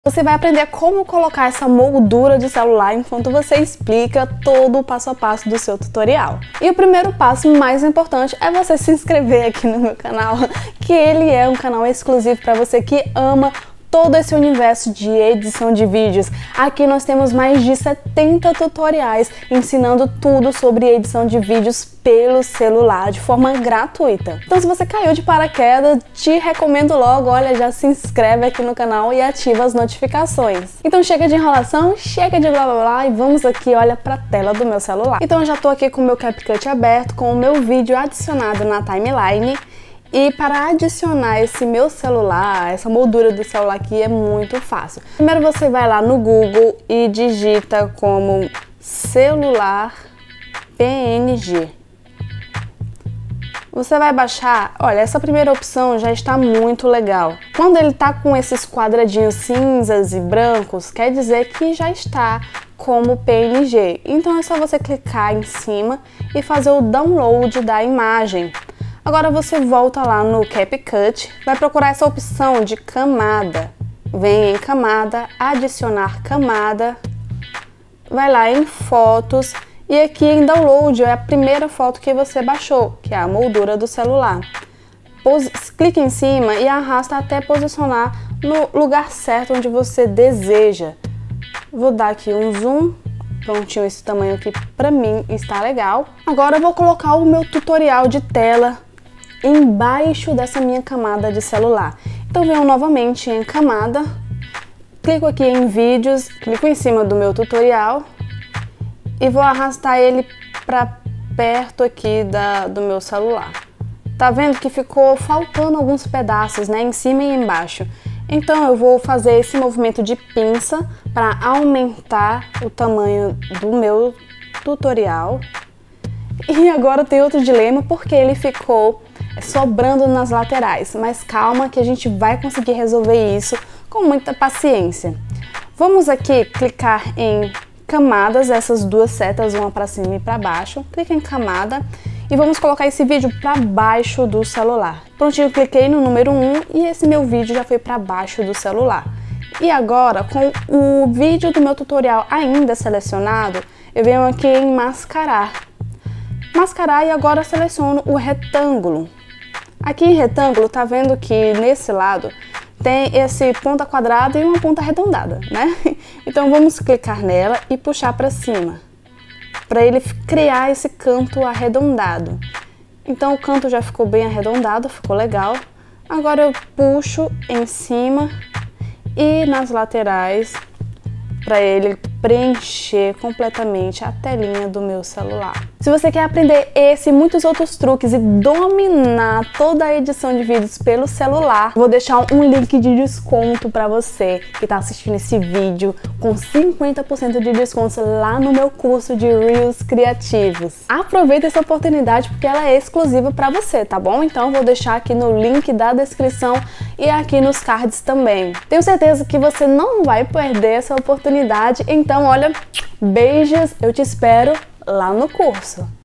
Você vai aprender como colocar essa moldura de celular enquanto você explica todo o passo a passo do seu tutorial. E o primeiro passo mais importante é você se inscrever aqui no meu canal, que ele é um canal exclusivo para você que ama todo esse universo de edição de vídeos. Aqui nós temos mais de 70 tutoriais ensinando tudo sobre edição de vídeos pelo celular de forma gratuita. Então se você caiu de paraquedas, te recomendo logo, olha, já se inscreve aqui no canal e ativa as notificações. Então chega de enrolação, chega de blá blá blá e vamos aqui, olha, pra tela do meu celular. Então eu já tô aqui com o meu CapCut aberto, com o meu vídeo adicionado na timeline. E para adicionar esse meu celular, essa moldura do celular aqui é muito fácil. Primeiro você vai lá no Google e digita como celular PNG. Você vai baixar, olha, essa primeira opção já está muito legal. Quando ele tá com esses quadradinhos cinzas e brancos, quer dizer que já está como PNG. Então é só você clicar em cima e fazer o download da imagem. Agora você volta lá no CapCut, vai procurar essa opção de camada. Vem em camada, adicionar camada, vai lá em fotos e aqui em download é a primeira foto que você baixou, que é a moldura do celular. Clique em cima e arrasta até posicionar no lugar certo onde você deseja. Vou dar aqui um zoom. Prontinho, esse tamanho aqui pra mim está legal. Agora eu vou colocar o meu tutorial de tela embaixo dessa minha camada de celular. Então venho novamente em camada, clico aqui em vídeos, clico em cima do meu tutorial e vou arrastar ele para perto aqui do meu celular. Tá vendo que ficou faltando alguns pedaços, né, em cima e embaixo. Então eu vou fazer esse movimento de pinça para aumentar o tamanho do meu tutorial. E agora tem outro dilema porque ele ficou sobrando nas laterais, mas calma que a gente vai conseguir resolver isso com muita paciência. Vamos aqui clicar em camadas, essas duas setas, uma para cima e para baixo. Clica em camada e vamos colocar esse vídeo para baixo do celular. Prontinho, cliquei no número 1 e esse meu vídeo já foi para baixo do celular. E agora, com o vídeo do meu tutorial ainda selecionado, eu venho aqui em mascarar. Mascarar e agora seleciono o retângulo. Aqui em retângulo, tá vendo que nesse lado tem esse ponta quadrada e uma ponta arredondada, né? Então vamos clicar nela e puxar para cima, para ele criar esse canto arredondado. Então o canto já ficou bem arredondado, ficou legal. Agora eu puxo em cima e nas laterais para ele preencher completamente a telinha do meu celular. Se você quer aprender esse e muitos outros truques e dominar toda a edição de vídeos pelo celular, vou deixar um link de desconto para você que está assistindo esse vídeo com 50% de desconto lá no meu curso de Reels Criativos. Aproveita essa oportunidade porque ela é exclusiva para você, tá bom? Então vou deixar aqui no link da descrição e aqui nos cards também. Tenho certeza que você não vai perder essa oportunidade, então olha, beijos, eu te espero lá no curso.